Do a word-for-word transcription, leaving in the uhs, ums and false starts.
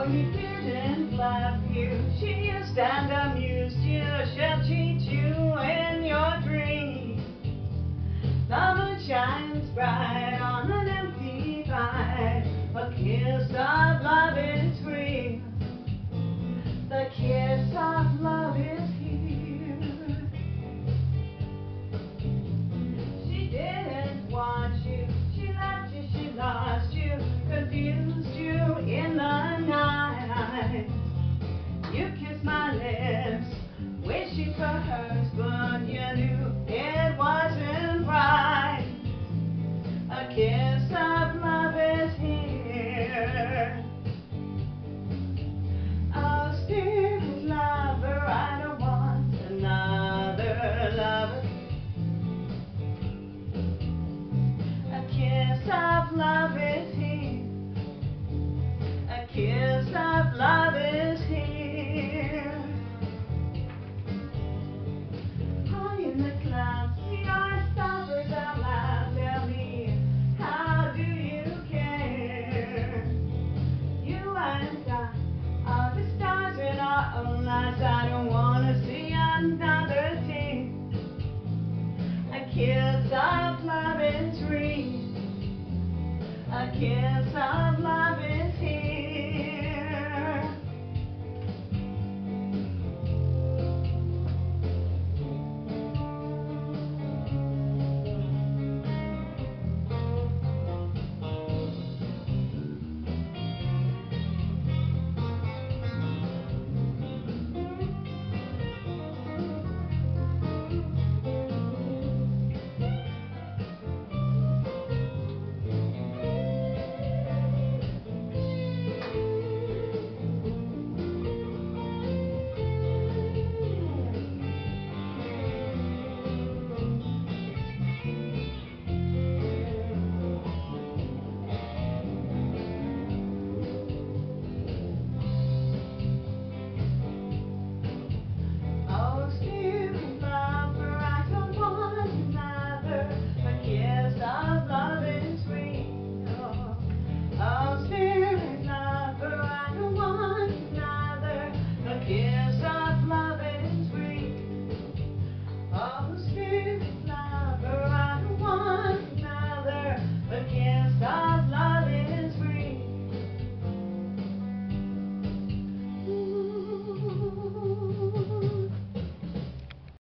No, he didn't love you. She used and amused you. She'll cheat you in your dreams. The moon shines bright on an empty night. A kiss of love is free. The kiss of love is here. She didn't want you. She left you. She lost you. Confused you in the night. You kissed my lips, wishing for hers, but you knew it wasn't right. A kiss of love.